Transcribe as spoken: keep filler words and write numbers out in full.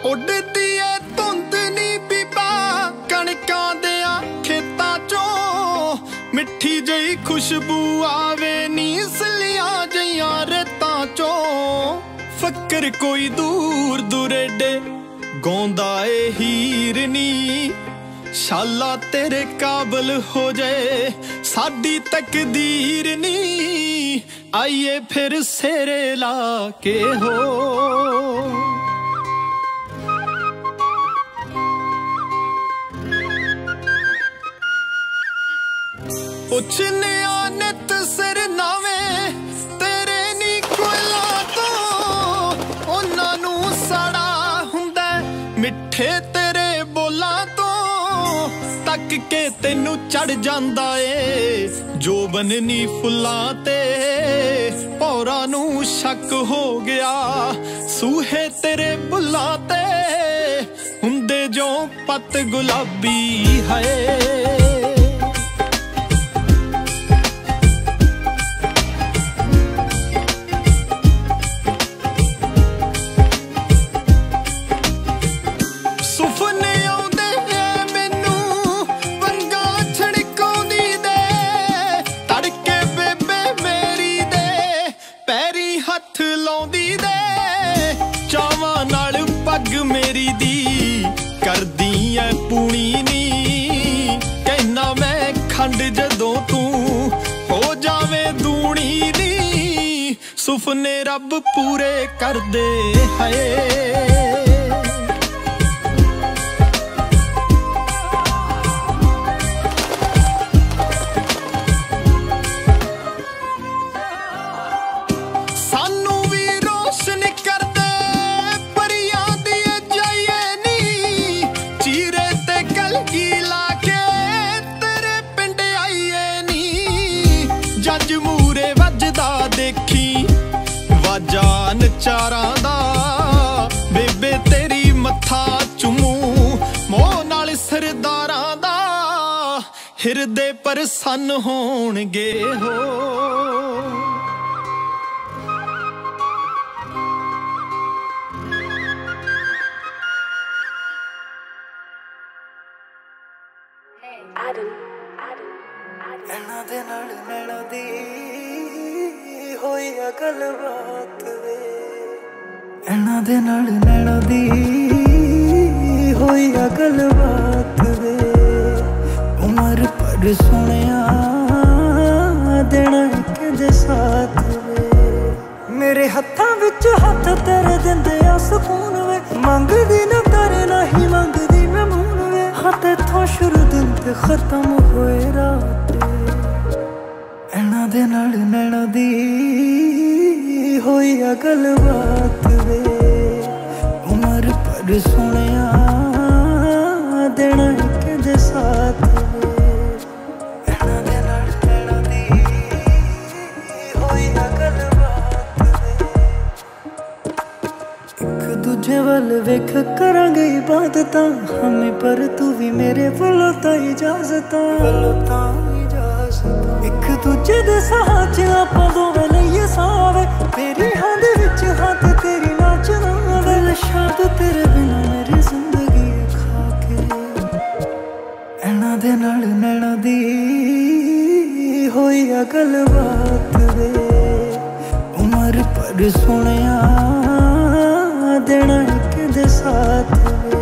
उड़दी है धुंद नी बीबा कणकां देयां खेतां चों मिठी जई खुशबू आवे नी सलियां जइयां रेतां चों फकर कोई दूर दुरेडे गौंदा ए हीर नी शाला तेरे काबल हो जाए साडी तकदीर नी आइए फिर सेरे ला के हो पुछने नित सिर नावे तेरे नी कोला तो उन्हां नू सड़ा हुंदा मिठे तेरे बोला तो तक के तेनू चढ़ जांदा ए जो बननी फुल्लां ते पौरां नू शक हो गया सूहे तेरे बुल्लां ते हुंदे जो पत गुलाबी है मेरी दी कर दी है पूनी नी कहना मैं खंड जदों तू हो जावे दूनी नी सुपने रब पूरे कर दे है जान चारां दा बेबे तेरी मत्था चुमू मोह नाल सरदारां दा हिरदे प्रसन्न होणगे हो नैना दे नाल नैना दी होई आ गलबात वे नैना दे नाल नैना दी होई आ गलबात वे उमर पर सोहणिया देना किंदे साथ वे मेरे हत्थां विच हत्थ तेरे दिंदे आ सुकून वे मंगदी ना तारे नहीं मंगदी मैं मून वे हाँ तेथों शुरू दिन ते खत्म होए रात नैना दे नाल नैना दी होई आ गलबात वे उमर पर सोहणिया देना किंदे साथ वे नैना दे नाल नैना दी होई आ गलबात वे एक दूजे वल वेख करांगे इबादतां हमें पर तू भी मेरे वल्लों तां इजाजतां वल्लों तां एक दूजे दे साथ च आपां दोवें लईए सावे तेरी हां दे विच हाथ तेरी नाचना वे शाद तेरे बिना मेरी जिंदगी खा के नैना दे नाल नैना दी होई आ गलबात वे उमर पर सोहणिया देना किंदे साथ वे